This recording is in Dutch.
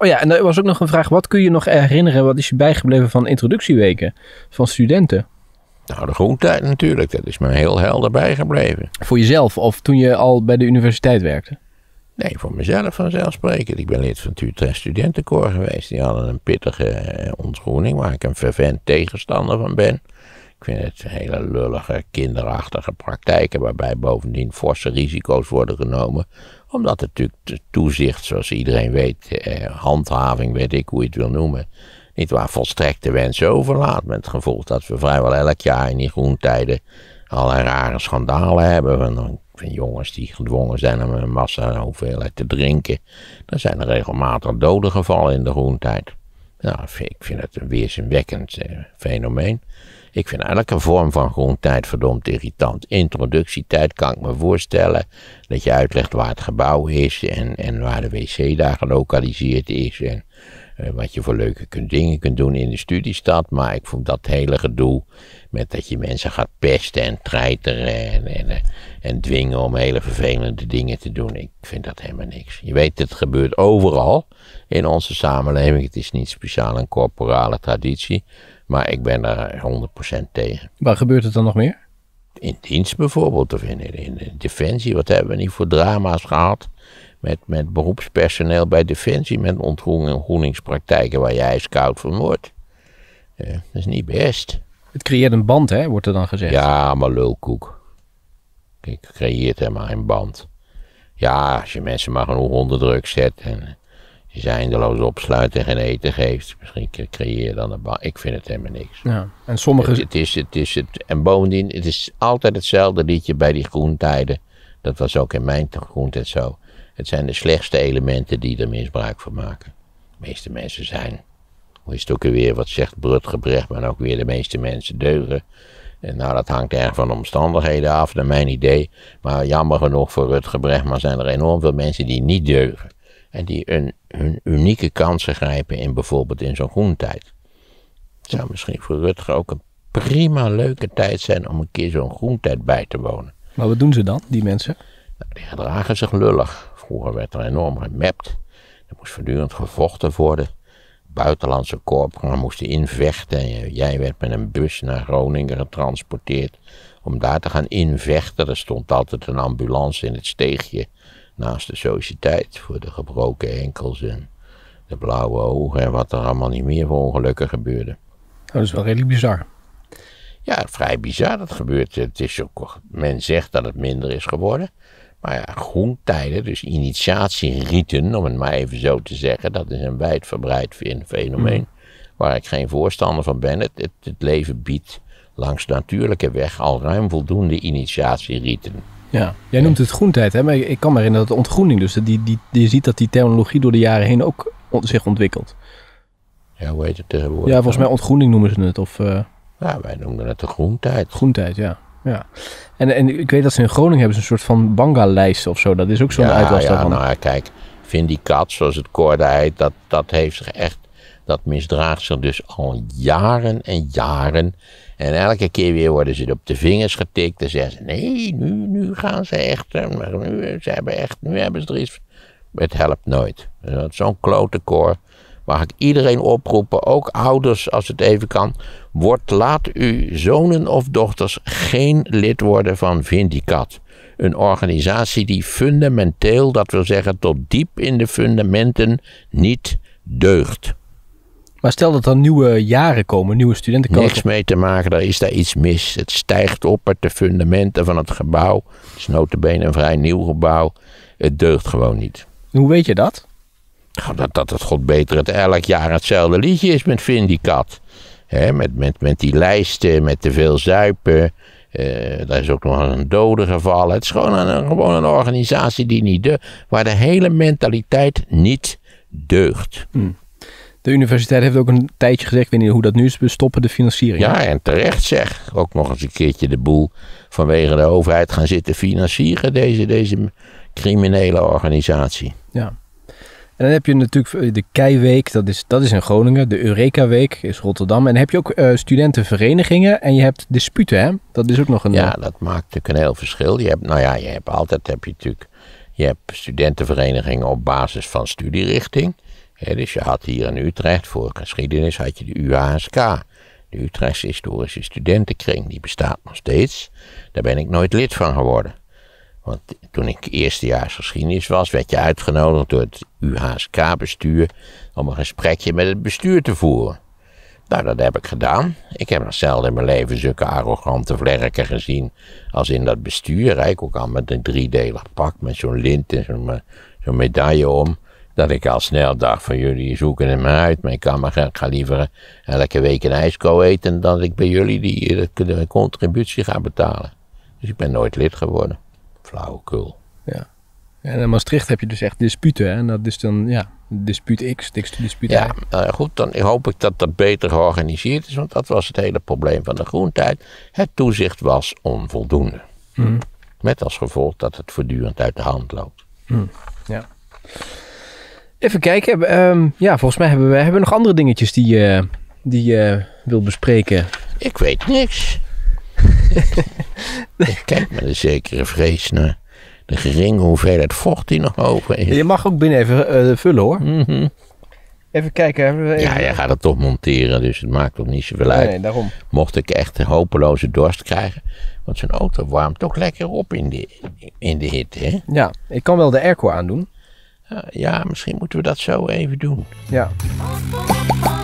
Oh ja, en er was ook nog een vraag. Wat kun je nog herinneren? Wat is je bijgebleven van introductieweken van studenten? Nou, de groentijd natuurlijk. Dat is me heel helder bijgebleven. Voor jezelf of toen je al bij de universiteit werkte? Nee, voor mezelf vanzelfsprekend. Ik ben lid van het Utrecht Studentenkoor geweest. Die hadden een pittige ontgroening waar ik een fervent tegenstander van ben. Ik vind het hele lullige, kinderachtige praktijken waarbij bovendien forse risico's worden genomen. Omdat het natuurlijk toezicht, zoals iedereen weet, handhaving, weet ik hoe je het wil noemen, niet waar volstrekt de wensen overlaat. Met het gevolg dat we vrijwel elk jaar in die groentijden allerlei rare schandalen hebben. Van jongens die gedwongen zijn om een massa hoeveelheid te drinken. Dan zijn er regelmatig doden gevallen in de groentijd. Nou, ik vind het een weerzinwekkend fenomeen. Ik vind elke vorm van groentijd verdomd irritant. Introductietijd kan ik me voorstellen dat je uitlegt waar het gebouw is en waar de wc daar gelokaliseerd is en wat je voor leuke dingen kunt doen in de studiestad. Maar ik vond dat hele gedoe met dat je mensen gaat pesten en treiteren en dwingen om hele vervelende dingen te doen. Ik vind dat helemaal niks. Je weet, het gebeurt overal in onze samenleving. Het is niet speciaal een corporale traditie. Maar ik ben daar 100% tegen. Waar gebeurt het dan nog meer? In dienst bijvoorbeeld, of in de Defensie. Wat hebben we niet voor drama's gehad met beroepspersoneel bij Defensie, met ontgroeningspraktijken waar je ijskoud van wordt. Dat is niet best. Het creëert een band, hè, wordt er dan gezegd. Ja, maar lulkoek. Kijk, het creëert helemaal een band. Ja, als je mensen maar genoeg onder druk zet en je ze eindeloos opsluit en geen eten geeft, misschien creëer je dan een band. Ik vind het helemaal niks. Ja, en sommige... En bovendien, het is altijd hetzelfde liedje bij die groentijden. Dat was ook in mijn groentijd zo. Het zijn de slechtste elementen die er misbruik van maken. De meeste mensen zijn, hoe is het ook weer, wat zegt Rutger Bregman ook weer, de meeste mensen deugen. En nou, dat hangt erg van de omstandigheden af, naar mijn idee. Maar jammer genoeg voor Rutger Bregman zijn er enorm veel mensen die niet deugen. En die hun unieke kansen grijpen in bijvoorbeeld in zo'n groentijd. Het zou misschien voor Rutger ook een prima leuke tijd zijn om een keer zo'n groentijd bij te wonen. Maar wat doen ze dan, die mensen? Nou, die gedragen zich lullig. Vroeger werd er enorm gemapt. Er moest voortdurend gevochten worden. Buitenlandse korpsgangers moesten invechten. En jij werd met een bus naar Groningen getransporteerd om daar te gaan invechten. Er stond altijd een ambulance in het steegje naast de sociëteit voor de gebroken enkels en de blauwe ogen en wat er allemaal niet meer voor ongelukken gebeurde. Oh, dat is wel redelijk bizar. Ja, vrij bizar dat gebeurt. Het is ook, men zegt dat het minder is geworden. Maar ja, groentijden, dus initiatierieten, om het maar even zo te zeggen, dat is een wijdverbreid fenomeen waar ik geen voorstander van ben. Het leven biedt langs natuurlijke weg al ruim voldoende initiatierieten. Ja, jij noemt het groentijd, hè? Maar ik kan me herinneren dat de ontgroening, dus je ziet dat die terminologie door de jaren heen ook zich ontwikkelt. Ja, hoe heet het tegenwoordig? Ja, volgens mij ontgroening noemen ze het. Of, ja, wij noemden het de groentijd. Groentijd, ja. En ik weet dat ze in Groningen hebben een soort van banga-lijst of zo. Dat is ook zo'n uitwas daarvan. Nou ja, kijk, Vindicat, zoals het koorde heet, dat heeft zich echt, dat misdraagt zich dus al jaren en jaren. En elke keer weer worden ze op de vingers getikt en zeggen ze, nee, nu gaan ze echt, nu hebben ze er iets. Het helpt nooit. Zo'n klote koor. Mag ik iedereen oproepen, ook ouders als het even kan. Laat uw zonen of dochters geen lid worden van Vindicat. Een organisatie die fundamenteel, dat wil zeggen tot diep in de fundamenten, niet deugt. Maar stel dat er nieuwe jaren komen, nieuwe studenten komen. Niks mee te maken, daar is daar iets mis. Het stijgt op uit de fundamenten van het gebouw. Het is nota bene een vrij nieuw gebouw. Het deugt gewoon niet. Hoe weet je dat? Dat het god beter het elk jaar hetzelfde liedje is met Vindicat. Met die lijsten, met te veel zuipen. Daar is ook nog een dode gevallen. Het is gewoon een organisatie die niet deugt. Waar de hele mentaliteit niet deugt. De universiteit heeft ook een tijdje gezegd, ik weet niet hoe dat nu is, we stoppen de financiering. Ja, en terecht zeg. Ook nog eens een keertje de boel vanwege de overheid gaan zitten financieren. Deze criminele organisatie. Ja. En dan heb je natuurlijk de Keiweek, dat is in Groningen. De Eureka-week is Rotterdam. En dan heb je ook studentenverenigingen en je hebt disputen, hè? Dat is ook nog een... Ja, dat maakt natuurlijk een heel verschil. Je hebt studentenverenigingen op basis van studierichting. Dus je had hier in Utrecht, voor geschiedenis had je de UHSK. De Utrechtse Historische Studentenkring, die bestaat nog steeds. Daar ben ik nooit lid van geworden. Want toen ik eerstejaars geschiedenis was, werd je uitgenodigd door het UHSK-bestuur om een gesprekje met het bestuur te voeren. Nou, dat heb ik gedaan. Ik heb nog zelden in mijn leven zulke arrogante vlerken gezien als in dat bestuur. Ik ook al met een driedelig pak met zo'n lint en zo'n medaille om. Dat ik al snel dacht van jullie zoeken het maar uit. Maar ik ga liever elke week een ijsko eten dan dat ik bij jullie de contributie ga betalen. Dus ik ben nooit lid geworden. Flauwekul. Ja. En in Maastricht heb je dus echt disputen. Hè? En dat is dan, dispuut X, dispuut Y. Ja, goed, dan hoop ik dat dat beter georganiseerd is. Want dat was het hele probleem van de Groentijd. Het toezicht was onvoldoende. Met als gevolg dat het voortdurend uit de hand loopt. Ja. Even kijken. Volgens mij hebben we nog andere dingetjes die je wil bespreken. Ik weet niks. Ik kijk met een zekere vrees naar de geringe hoeveelheid vocht die nog over is. Je mag ook binnen even vullen hoor. Even kijken. Ja, jij gaat het toch monteren, dus het maakt ook niet zoveel uit. Nee, daarom. Mocht ik echt een hopeloze dorst krijgen. Want zo'n auto warmt toch lekker op in de hitte, hè? Ja, ik kan wel de airco aandoen. Ja, misschien moeten we dat zo even doen. Ja.